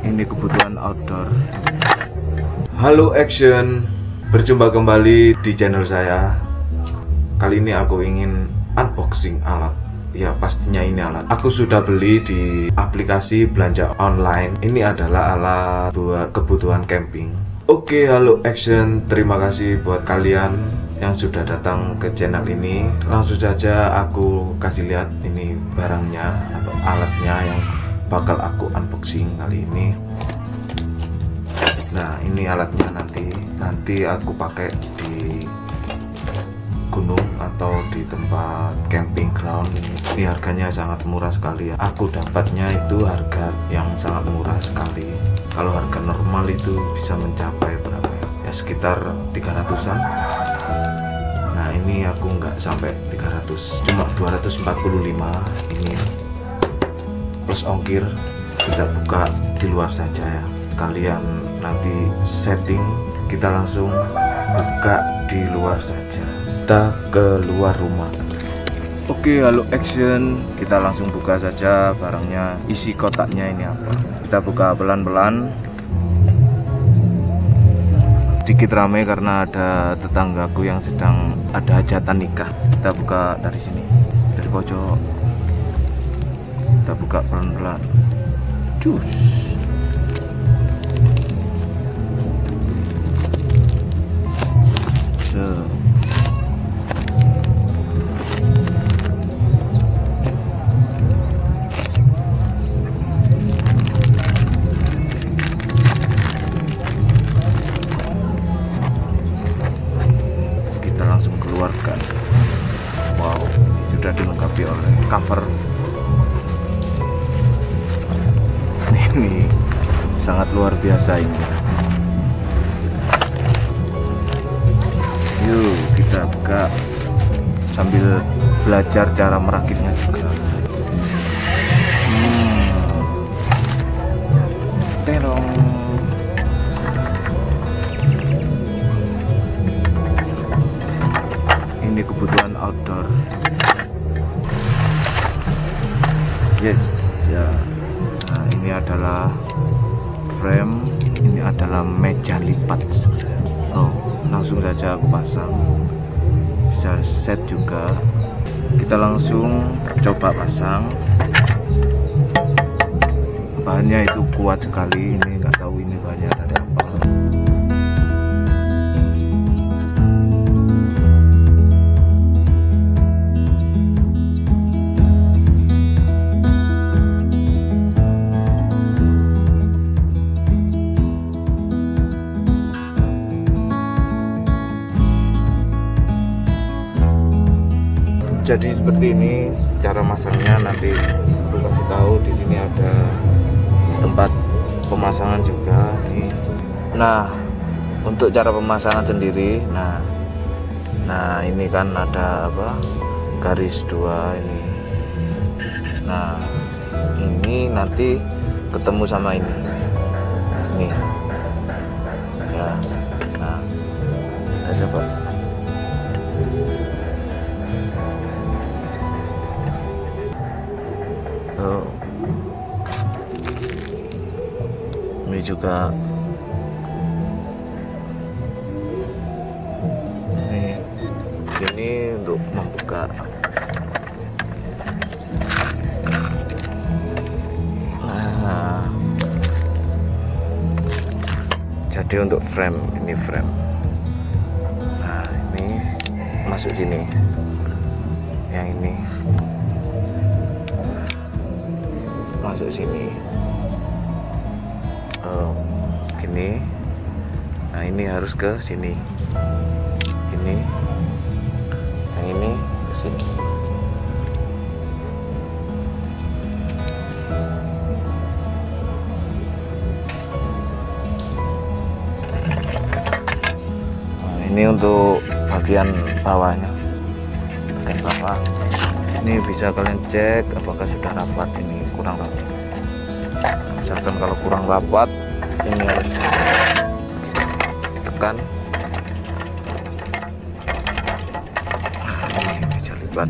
Ini kebutuhan outdoor. Halo action, berjumpa kembali di channel saya. Kali ini aku ingin unboxing alat. Ya pastinya ini alat aku sudah beli di aplikasi belanja online. Ini adalah alat buat kebutuhan camping. Oke, halo action, terima kasih buat kalian yang sudah datang ke channel ini. Langsung saja aku kasih lihat ini barangnya atau alatnya yang bakal aku unboxing kali ini. Nah, ini alatnya nanti aku pakai di gunung atau di tempat camping ground. Ini harganya sangat murah sekali ya. Aku dapatnya itu harga yang sangat murah sekali. Kalau harga normal itu bisa mencapai berapa ya? Ya sekitar 300-an. Nah, ini aku nggak sampai 300, cuma 245 ini plus ongkir. Kita buka di luar saja ya. Kalian nanti setting, kita langsung buka di luar saja. Kita keluar rumah. Oke, halo action, kita langsung buka saja barangnya. Isi kotaknya ini apa? Kita buka pelan-pelan. Sedikit ramai karena ada tetanggaku yang sedang ada hajatan nikah. Kita buka dari sini, dari pojok. Kita buka pelan-pelan. Cus. Kita langsung keluarkan. Wow, sudah dilengkapi oleh cover. Ini sangat luar biasa ini. Yuk kita buka sambil belajar cara merakitnya juga. Terong. Ini kebutuhan outdoor. Yes ya. Nah, ini adalah frame, ini adalah meja lipat. Oh, langsung saja aku pasang. Bisa set juga. Kita langsung coba pasang. Bahannya itu kuat sekali. Ini nggak tahu ini bahannya dari apa. Jadi seperti ini cara masangnya. Nanti aku kasih tahu di sini ada tempat pemasangan juga nih. Nah, untuk cara pemasangan sendiri, nah ini kan ada apa, garis 2 ini. Nah, ini nanti ketemu sama ini ya. Nah, kita coba. Ini juga ini untuk membuka. Nah, jadi untuk frame, ini frame. Nah, ini masuk sini. Yang ini masuk sini. Gini. Nah, ini harus ke sini. Gini. Yang ini ke sini. Nah, ini untuk bagian bawahnya. Bagian bawah. Ini bisa kalian cek apakah sudah rapat. Ini kurang rapat. Misalkan kalau kurang rapat, ini harus tekan. Ini meja lipat.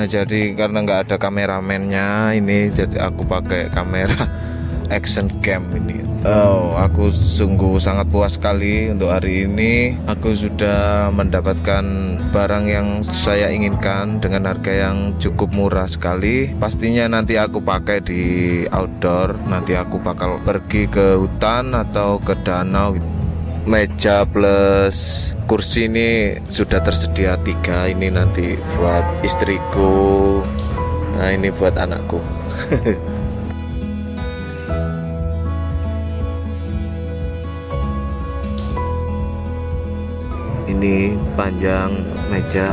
jadi karena nggak ada kameramennya ini, jadi aku pakai kamera action cam ini. Aku sungguh sangat puas sekali untuk hari ini. Aku sudah mendapatkan barang yang saya inginkan dengan harga yang cukup murah sekali. Pastinya nanti aku pakai di outdoor. Nanti aku bakal pergi ke hutan atau ke danau. Meja plus kursi ini sudah tersedia 3. Ini nanti buat istriku, nah ini buat anakku. Ini panjang meja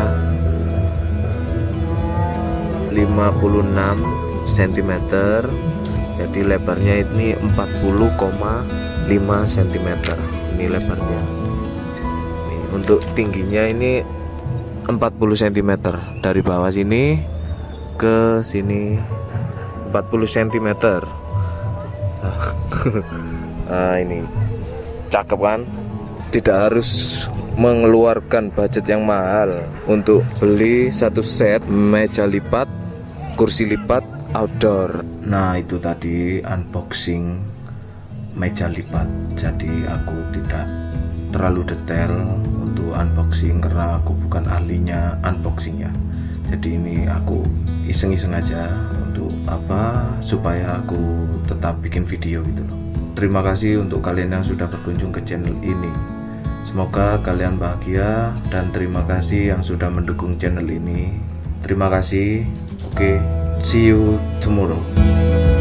56 cm, jadi lebarnya ini 40,5 cm. Ini lebarnya. Nih, untuk tingginya ini 40 cm, dari bawah sini ke sini 40 cm. Nah, ini cakep kan? Tidak harus mengeluarkan budget yang mahal untuk beli satu set meja lipat, kursi lipat outdoor. Nah, itu tadi unboxing meja lipat. Jadi aku tidak terlalu detail untuk unboxing karena aku bukan ahlinya unboxing ya. Jadi ini aku iseng-iseng aja untuk apa, supaya aku tetap bikin video gitu loh. Terima kasih untuk kalian yang sudah berkunjung ke channel ini. Semoga kalian bahagia dan terima kasih yang sudah mendukung channel ini. Terima kasih. Oke, see you tomorrow.